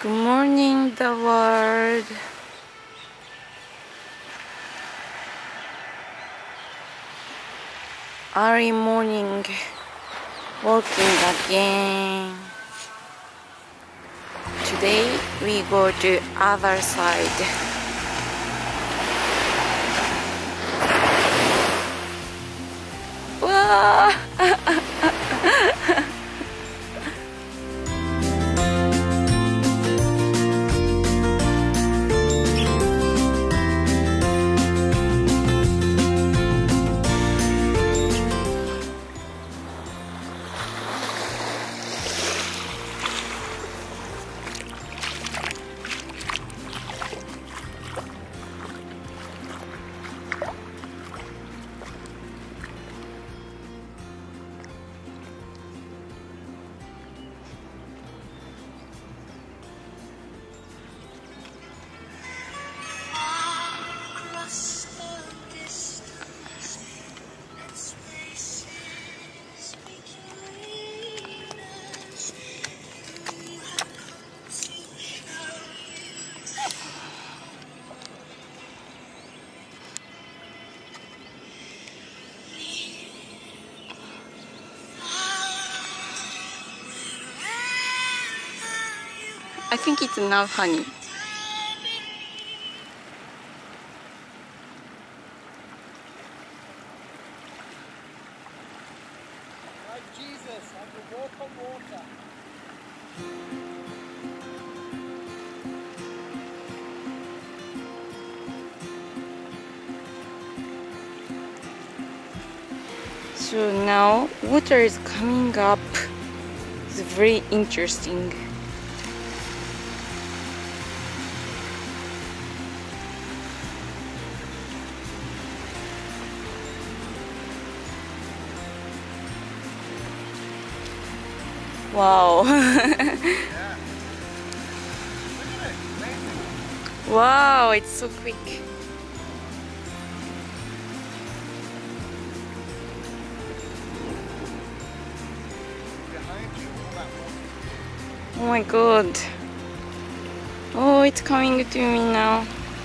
Good morning, the world. Early morning, walking again. Today we go to other side. Wow! I think it's enough honey. Like Jesus, I can walk on water. So now water is coming up. It's very interesting. Wow. Wow, it's so quick. Oh my god. Oh, it's coming to me now.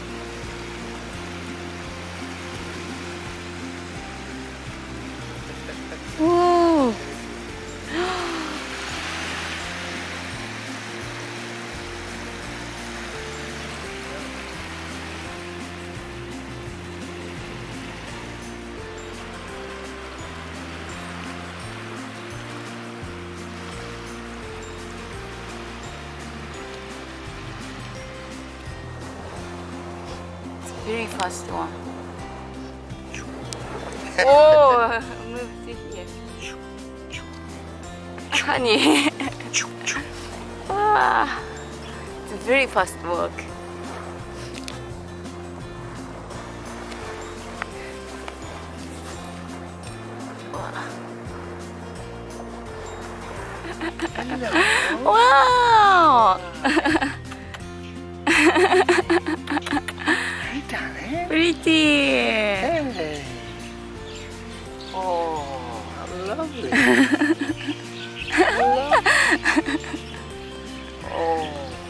Whoa. Very fast one. Oh, move to here. Honey. Ah, it's a very fast walk. Wow. Pretty. Hey. Oh, lovely. Oh.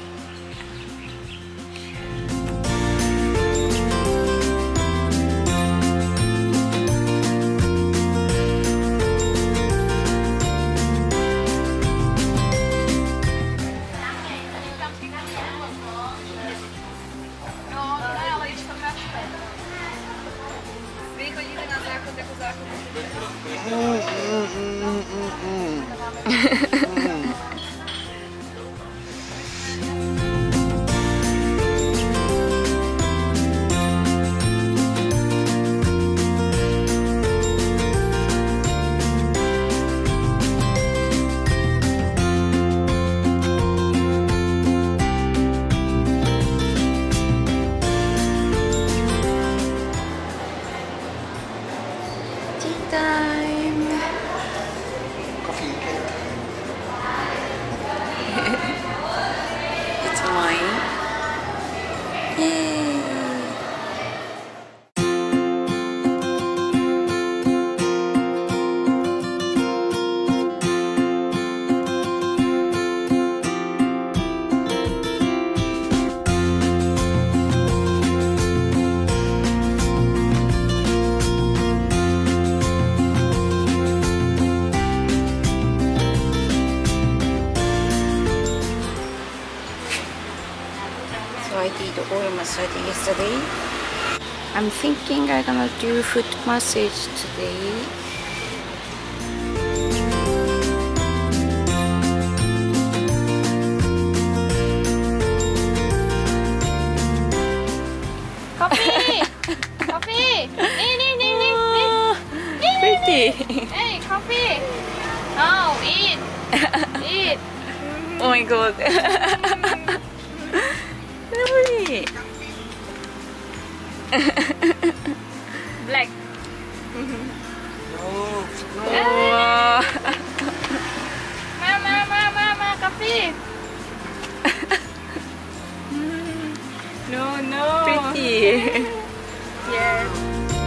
Time. Coffee and cake. It's mine. Yay. I did oil massage yesterday. I'm thinking I'm gonna do foot massage today. Coffee! Coffee! Pretty. Hey, coffee! Oh, eat! Eat! Oh my god. Lovely. Black. Wow. Mama, coffee! No. Pretty. Yes.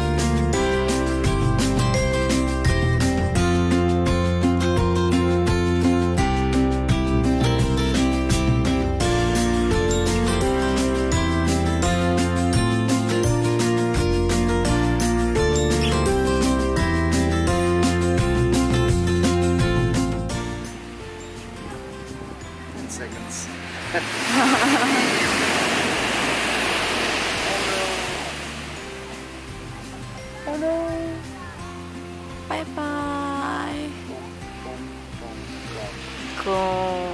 Seconds. Oh no. Bye bye. Gone.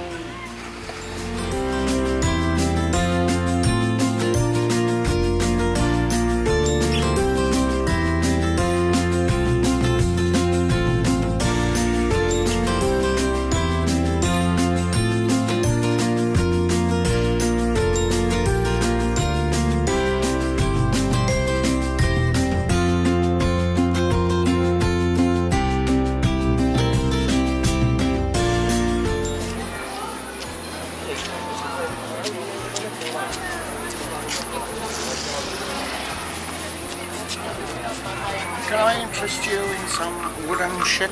Can I interest you in some wooden shit?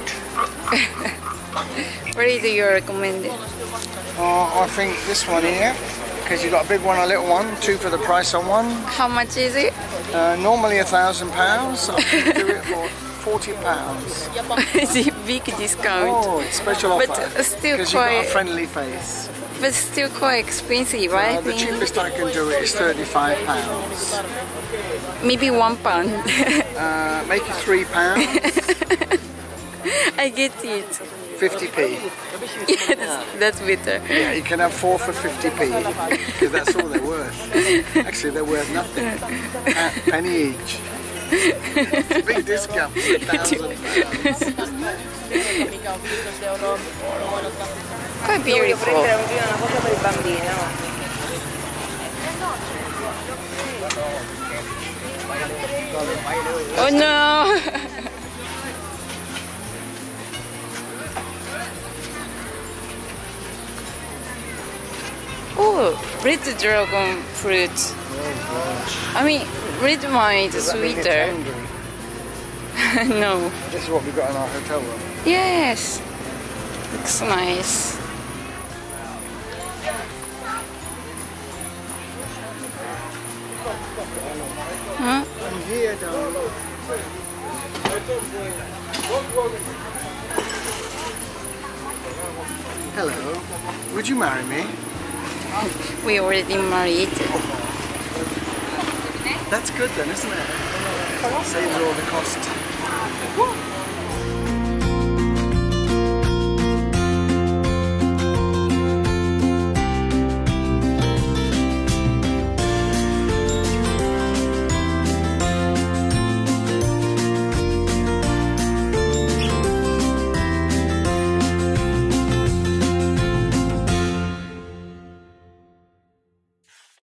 What do you recommend? I think this one here, because you've got a big one, a little one, two for the price of one. How much is it? Normally £1,000. I can do it for £40. Is it big discount? Oh, it's special offer. But still because you've got a quite, friendly face. but still quite expensive, right? The cheapest I can do it is £35. Maybe £1. Make it £3. I get it. 50p. Yeah, that's better. Yeah, you can have 4 for 50p. Because that's all they're worth. Actually, they're worth nothing. Penny each. It's a big discount for £1,000. Quite beautiful. Oh no! Oh, red dragon fruit. I mean, red wine is sweeter. No. This is what we got in our hotel room. Yes. Looks nice. Huh? I'm here, darling. Hello. Would you marry me? We already married. That's good then, isn't it? Saves all the cost.